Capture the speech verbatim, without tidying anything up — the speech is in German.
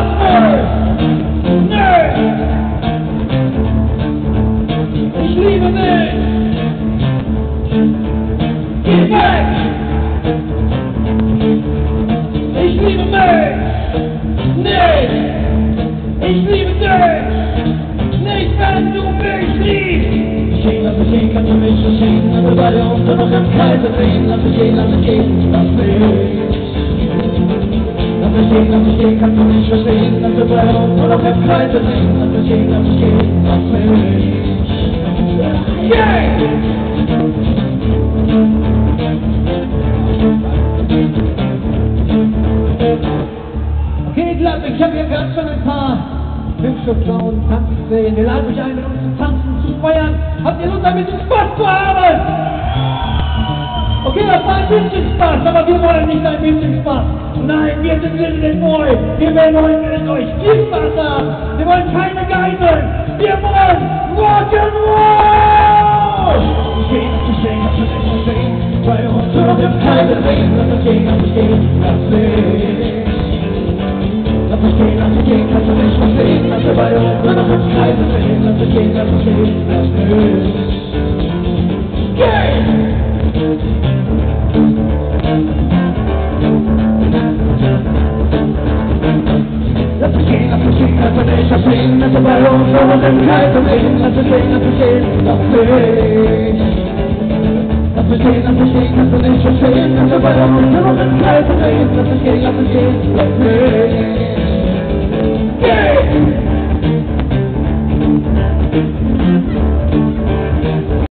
wohl! Nee! Ich liebe dich! Geh weg! Ich liebe mich! Nee! Ich liebe dich! Nicht, wenn du mich liebst! Gehen, lass mich gehen, kannst du mich verstehen, dass wir beide uns nur noch im Kreise drehen. Lass mich gehen, lass mich gehen, lass mich. Lass mich gehen, lass mich gehen, kannst du mich verstehen, dass wir beide uns nur noch im Kreise drehen. Lass mich gehen, lass mich gehen, lass mich. Yeah! Okay, glaub, ich habe hier gerade schon ein paar hübsche Frauen tanzen sehen. Wir laden euch ein, mit uns zu tanzen, zu feiern. Habt ihr Lust, ein bisschen Spaß zu haben? Okay, das war ein bisschen Spaß, aber wir wollen nicht ein bisschen Spaß. Nein, wir sind Little Boy. Wir wollen mit euch viel Spaß haben. Wir wollen keine Geiseln. Wir wollen Rock'n'Roll! Ich geh, lass mich stehen, lass mich nicht stehen. Bei uns nur noch im Kreise drehen. Lass mich gehen, lass mich gehen, lass mich. Lass mich gehen, lass mich gehen, kannst du nicht verstehen, dass wir bei uns nur noch im Kreise drehen. Lass mich gehen, lass mich gehen, lass mich. Geh! Lass mich gehen, lass mich gehen, kannst du nicht verstehen, dass wir bei uns nur noch im Kreise drehen. Lass mich gehen, lass mich gehen, lass mich. Lass mich gehen, lass mich gehen, kannst du nicht verstehen, dass wir bei uns nur noch im Kreise drehen. Lass mich gehen, lass mich gehen, lass mich. Yeah!